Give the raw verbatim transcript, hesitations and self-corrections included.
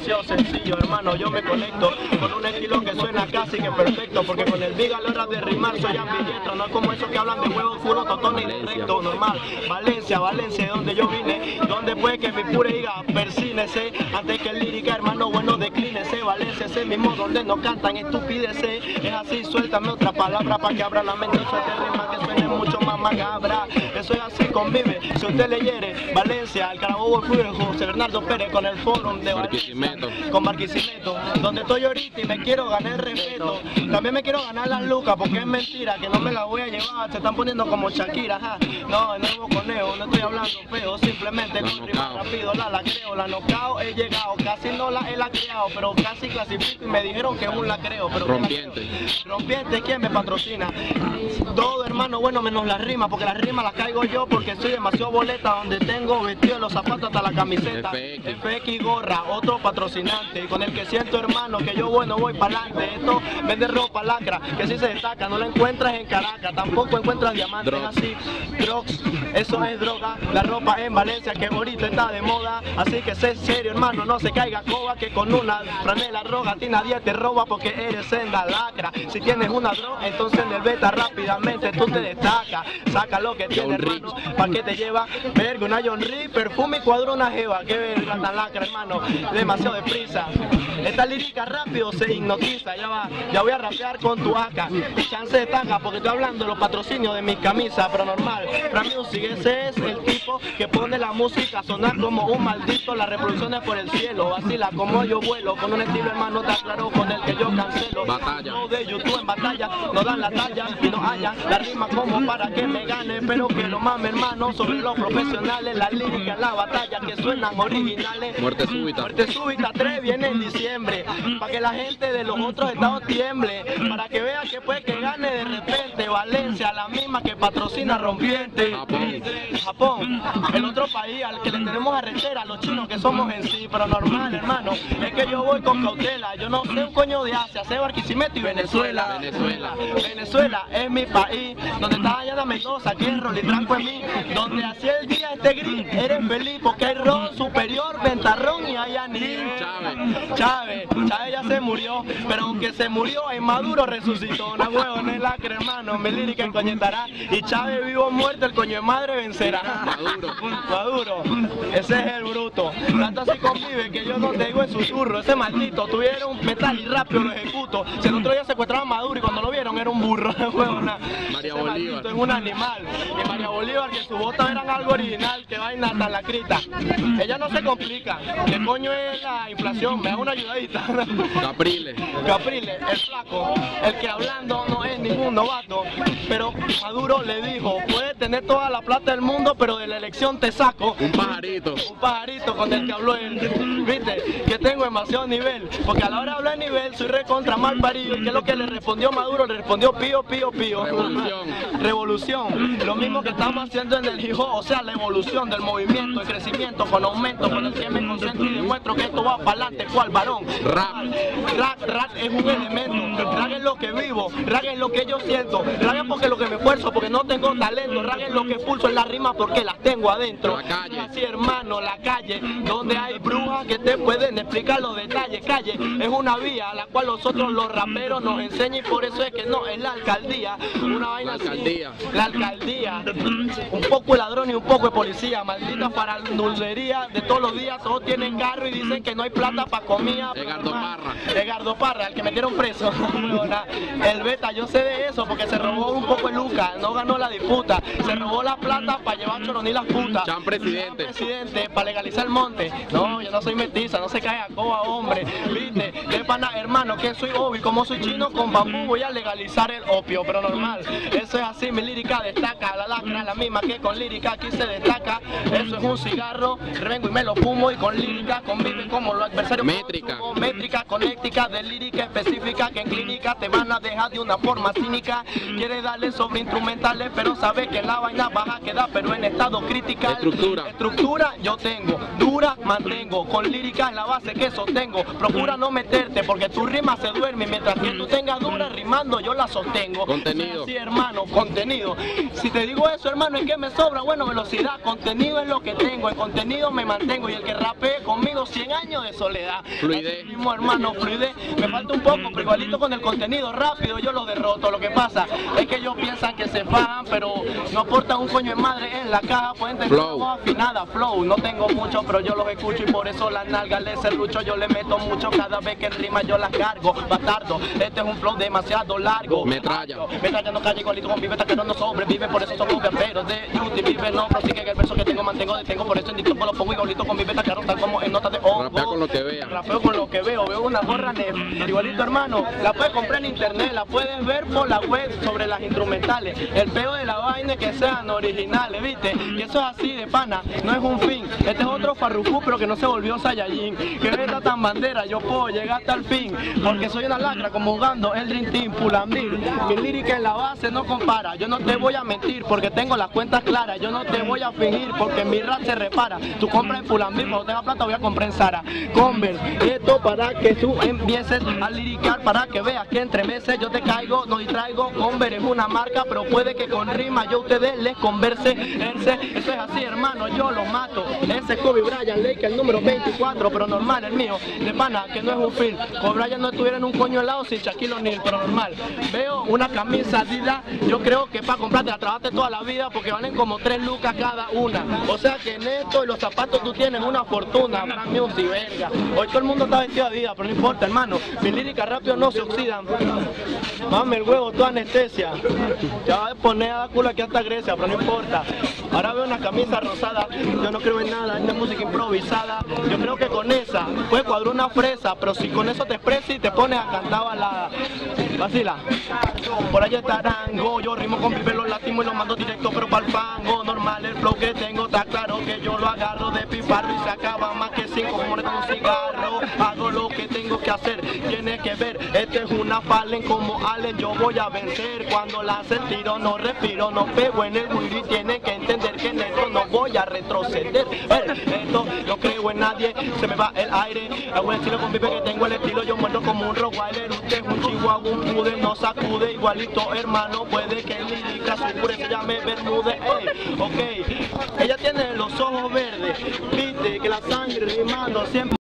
demasiado sencillo, hermano, yo me conecto con un estilo que suena casi que perfecto, porque con el big a la hora de rimar soy ambidiestro, no es como esos que hablan de huevos, furo, totón y de recto, normal. Valencia, Valencia, donde yo vine, donde puede que mi pure diga, persínese, antes que el lírica, hermano, bueno, declínese. Valencia, ese mismo donde no cantan estupideces, es así, suéltame otra palabra para que abra la mente, suelte rima que suene mucho más macabra, eso es así, convive, si usted leyere, Valencia, el Carabobo, el Fútbol, José Bernardo Pérez con el Fórum de Valencia, con Barquisimeto, donde estoy ahorita y me quiero ganar el respeto, también me quiero ganar las lucas, porque es mentira que no me las voy a llevar, se están poniendo como Shakira, ajá. No, no es boconeo, no estoy hablando feo, simplemente con rima rápido la la creo, la nocao he llegado, casi no la he lacreado, pero casi clasifico y me dijeron que es un lacreo, pero rompiente. Rompiente, ¿quién me patrocina? Todo, hermano, bueno, menos las rimas, porque las rimas las caigo yo porque soy demasiado boleta, donde tengo vestido los zapatos hasta la camiseta, F X gorra, otro patrocinante, con el que siento, hermano, que yo bueno voy para adelante. Esto vende ropa lacra, que si se destaca, no la encuentras en Caracas, tampoco encuentras diamantes Drops. Así, drugs, eso es droga, la ropa en Valencia que ahorita está de moda, así que sé serio, hermano, no se caiga coba, que con una franela roga a ti nadie te roba porque eres senda lacra. Si tienes una droga, entonces en el beta rápidamente tú te destacas, saca lo que tienes, hermano, pa' que te lleva, verga, una John Ree, perfume y cuadro una jeva, que verga tan lacra, hermano, demasiado deprisa. Esta lírica rápido se hipnotiza, ya va, ya voy a rapear con tu A K, chance de taca, porque estoy hablando de los patrocinios de mis camisas, pero normal, Fran Music, ese es el tipo que pone la música a sonar como un maldito, las reproducciones por el cielo, vacila como yo vuelo, con un estilo, hermano, está claro, con el que yo cancelo, batalla. No de YouTube en batalla, no dan la talla y no hallan la rima como para que me gane, pero que lo mame, hermano, sobre los profesionales, la lírica, la batalla que suenan originales. Muerte súbita. Muerte súbita tres viene en diciembre, para que la gente de los otros estados tiemble, para que vea que puede que gane de repente. Valencia, la misma que patrocina Rompiente. Japón. Japón, el otro país al que le tenemos arrechera, los chinos que somos en sí, pero normal, hermano, es que yo voy con cautela, yo no sé un coño de Asia, sé Barquisimeto y Venezuela. Venezuela. Venezuela es mi país, donde está Dayana Mendoza, aquí es Rolitranco en mí, donde así el día este gris, eres feliz porque hay ron superior, ventarrón y hay anís. Chávez. Chávez, Chávez ya se murió, pero aunque se murió, en Maduro resucitó, una huevo, no es lacre, hermano, mi lírica encoñetará, y Chávez vivo o muerto, el coño de madre vencerá. Maduro. Maduro, ese es el bruto, tanto así convive que yo no te digo en susurro, ese maldito tuviera un metal y rápido lo ejecuto, si el otro día secuestraban a Maduro y cuando lo vieron era un burro, huevona. María Ese Bolívar. es un animal, y María Bolívar que sus botas eran algo original, que vaina tan lacrita, ella no se complica, ¿qué coño es la inflación? Me da una ayudadita. Capriles. Capriles, el flaco, el que hablando no es ningún novato, pero Maduro le dijo, puedes tener toda la plata del mundo, pero de la elección te saco. Un pajarito. Un pajarito con el que habló él, viste, que tengo demasiado nivel, porque a la hora de hablar de nivel soy recontra mal parido, y que es lo que le respondió Maduro, le respondió pío, pío, pío. Revolución. Revolución, lo mismo que estamos haciendo en el hijo, o sea, la evolución del movimiento, el crecimiento con aumento, con el que me concentro y demuestro que esto va para adelante, ¿cuál varón? Rap. Rap, rap es un elemento, rap es lo que vivo, rap es lo que yo siento, rap es porque lo que me esfuerzo, porque no tengo talento, rap es lo que pulso en la rima porque las tengo adentro. La calle. Así, hermano, la calle, donde hay brujas que te pueden explicar los detalles. Calle es una vía a la cual nosotros los raperos nos enseñan, y por eso es que no, es la alcaldía, una vaina La así. alcaldía. La alcaldía, un poco de ladrón y un poco de policía, maldita farandullería de todos los días, todos tienen carro y dicen que no hay plata para comida. Edgardo Parra. Edgardo Parra, el que metieron preso. El beta, yo sé de eso porque se robó un poco de Luca, no ganó la disputa, se robó la plata para llevar choronil las putas. Chan presidente. Chan presidente, para legalizar el monte. No, yo no soy mestiza, no se cae a coba, hombre. Viste, de pana, hermano, que soy obvio, como soy chino con bambú voy a legalizar el opio, pero normal. Eso es así, mi lírica destaca, la lacra, la misma que con lírica aquí se destaca. Eso es un cigarro, vengo y me lo fumo, y con lírica convive como los adversarios. Métrica. Métrica, conéctica, de lírica específica que en clínica te van a dejar de una forma cínica. Quieres darle sobre instrumentales, pero sabes que la vaina baja queda, pero en estado crítica. Estructura. Estructura yo tengo, dura mantengo, con lírica en la base que sostengo. Procura no meterte porque tu rima se duerme, mientras que tú tengas dura rimando yo la sostengo. Contenido. Sí, hermano, contenido. Si te digo eso, hermano, es que me sobra, bueno, velocidad, contenido es lo que tengo, el contenido me mantengo y el que rapee conmigo cien años de soledad. Fluidez. Así mismo, hermano, fluidez, me falta un poco, pero igualito con el contenido, rápido yo lo derroto. Lo que pasa es que ellos piensan que se fajan, pero no aportan un coño de madre en la caja, pueden tener una voz afinada, flow, no tengo mucho, pero yo los escucho y por eso las nalgas les serrucho, yo le meto mucho cada vez que en rima yo las cargo, bastardo, este es un flow demasiado largo. Metralla. Metralla no calle igualito con vive, taquero no sobrevive, por eso somos guerreros de YouTube, vive, no prosigue que el verso que tengo mantengo, detengo, por eso en dictón lo pongo igualito con vive, taquero tal como en notas de hongo. Rapea con lo que vea. Rapeo con lo que veo, veo una gorra nef, igualito hermano, la puedes comprar en internet, la puedes ver por la web sobre las instrumentales, el peo de la vaina es que sean originales, viste, y eso es así de pana, no es un fin, este es otro Farruko pero que no se volvió Saiyajin, que venda tan bandera, yo puedo llegar hasta el fin, porque soy una lacra como jugando el Dream Team, Pulamir, mi lírica en la base no compara, yo no te voy a mentir porque tengo las cuentas claras, yo no te voy a fingir porque mi rap se repara, tú compras en Pulamir, cuando tenga plata voy a comprar en Sara, Converse, esto para que tú empieces a liricar, para que veas que entre meses yo te caigo, no distraigo, Converse es una marca, pero puede que con rima yo a ustedes les converse, ese, eso es así hermano, yo lo mato, ese es Kobe Bryant, Lake el número veinticuatro, pero normal el mío, de pana que no es un film, Kobe Bryant no estuviera en un coño helado sin Shaquille O'Neal, pero normal, veo una camisa Adidas, yo creo que para comprarte la trabajaste toda la vida porque valen como tres lucas cada una, o sea que en esto y los zapatos tú tienes una fortuna, Brand Music, verga, hoy todo el mundo está vestido de Adidas, pero no importa hermano, mis líricas rápido no se oxidan, mame el huevo, toda anestesia, ya va a poner a la culo aquí hasta Grecia, pero no importa, ahora veo una camisa rosada, yo no creo en nada, esta música improvisada, yo creo que con esa puede cuadrar una fresa, pero si con eso te expresas y te pones a cantar balada, vacila, por allá está Arango, yo rimo con Vive los latimos y los mando directo pero pa'l fango, normal el flow que tengo, está claro que yo lo agarro de piparro y se acaba más que cinco como con un cigarro, hago lo que tengo que hacer, tiene que ver, este es una Fallen como Allen, yo voy a vencer, cuando lance el tiro no respiro, no pego en el wiri, tiene que entender que en esto no voy a retroceder, eh, esto no creo en nadie, se me va el aire, hago el estilo con Vive que tengo el estilo, yo muerto como un Rottweiler, usted es un chihuahua, un pude, no sacude, igualito hermano, puede que el lírica su pure se llame Bermúdez, ey, ok, ella tiene los ojos verdes, viste que la sangre rimando siempre.